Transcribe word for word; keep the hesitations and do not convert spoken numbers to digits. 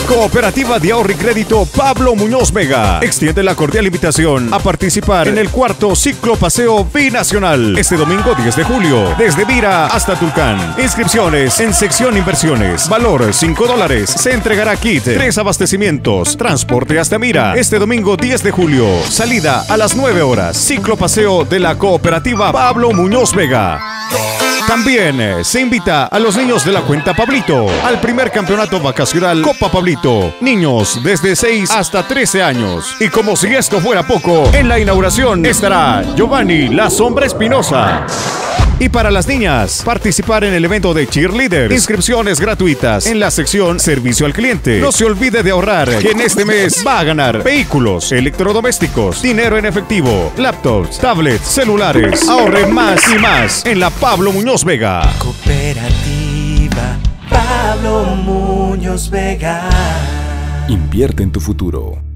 Cooperativa de Ahorro y Crédito Pablo Muñoz Vega extiende la cordial invitación a participar en el cuarto ciclo paseo binacional este domingo diez de julio, desde Vira hasta Tulcán. Inscripciones en sección inversiones. Valor cinco dólares. Se entregará kit, tres abastecimientos, transporte hasta Mira. Este domingo diez de julio, salida a las nueve horas. Ciclo paseo de la Cooperativa Pablo Muñoz Vega. También eh, se invita a los niños de la cuenta Pablito al primer campeonato vacacional Copa Pablito. Niños desde seis hasta trece años. Y como si esto fuera poco, en la inauguración estará Giovanni La Sombra Espinosa. Y para las niñas, participar en el evento de Cheerleaders. Inscripciones gratuitas en la sección Servicio al Cliente. No se olvide de ahorrar, que en este mes va a ganar vehículos, electrodomésticos, dinero en efectivo, laptops, tablets, celulares. Ahorre más y más en la Pablo Muñoz Vega. Cooperativa Pablo Muñoz Vega. Invierte en tu futuro.